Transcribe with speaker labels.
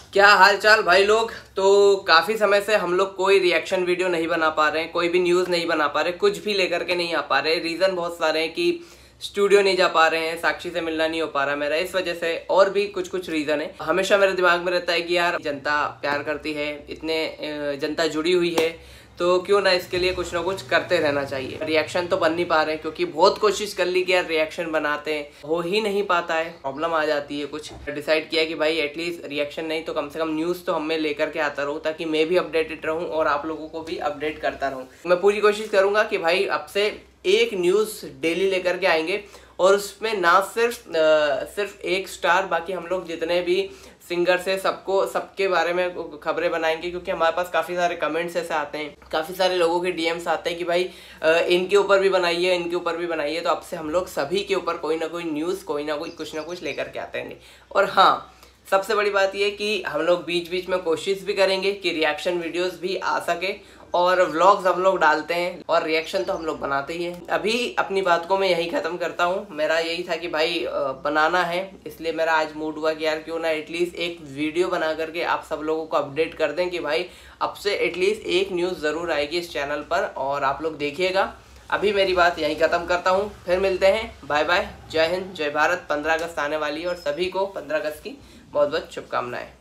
Speaker 1: क्या हाल चाल भाई लोग। तो काफ़ी समय से हम लोग कोई रिएक्शन वीडियो नहीं बना पा रहे हैं, कोई भी न्यूज़ नहीं बना पा रहे, कुछ भी लेकर के नहीं आ पा रहे। रीज़न बहुत सारे हैं कि स्टूडियो नहीं जा पा रहे हैं, साक्षी से मिलना नहीं हो पा रहा मेरा, इस वजह से, और भी कुछ रीज़न है। हमेशा मेरे दिमाग में रहता है कि यार जनता प्यार करती है, इतने जनता जुड़ी हुई है, तो क्यों ना इसके लिए कुछ ना कुछ करते रहना चाहिए। रिएक्शन तो बन नहीं पा रहे हैं क्योंकि बहुत कोशिश कर ली कि यार रिएक्शन बनाते हैं, हो ही नहीं पाता है, प्रॉब्लम आ जाती है। कुछ डिसाइड किया कि भाई एटलीस्ट रिएक्शन नहीं तो कम से कम न्यूज़ तो हमें लेकर के आता रहूँ, ताकि मैं भी अपडेटेड रहूँ और आप लोगों को भी अपडेट करता रहूँ। मैं पूरी कोशिश करूँगा कि भाई अब से एक न्यूज़ डेली लेकर के आएंगे, और उसमें ना सिर्फ एक स्टार, बाकी हम लोग जितने भी सिंगर से सबके बारे में खबरें बनाएंगे, क्योंकि हमारे पास काफ़ी सारे कमेंट्स ऐसे आते हैं, काफ़ी सारे लोगों के डीएम्स आते हैं कि भाई इनके ऊपर भी बनाइए, इनके ऊपर भी बनाइए। तो अब से हम लोग सभी के ऊपर कोई ना कोई न्यूज़, कोई ना कोई कुछ ना कुछ लेकर के आते हैं। और हाँ, सबसे बड़ी बात यह कि हम लोग बीच बीच में कोशिश भी करेंगे कि रिएक्शन वीडियोस भी आ सके, और व्लॉग्स हम लोग डालते हैं, और रिएक्शन तो हम लोग बनाते ही हैं। अभी अपनी बात को मैं यही ख़त्म करता हूँ। मेरा यही था कि भाई बनाना है, इसलिए मेरा आज मूड हुआ कि यार क्यों ना एटलीस्ट एक वीडियो बना करके आप सब लोगों को अपडेट कर दें कि भाई अब से एटलीस्ट एक न्यूज़ ज़रूर आएगी इस चैनल पर, और आप लोग देखिएगा। अभी मेरी बात यहीं ख़त्म करता हूँ, फिर मिलते हैं। बाय बाय, जय हिंद, जय भारत। 15 अगस्त आने वाली है और सभी को 15 अगस्त की बहुत बहुत शुभकामनाएं।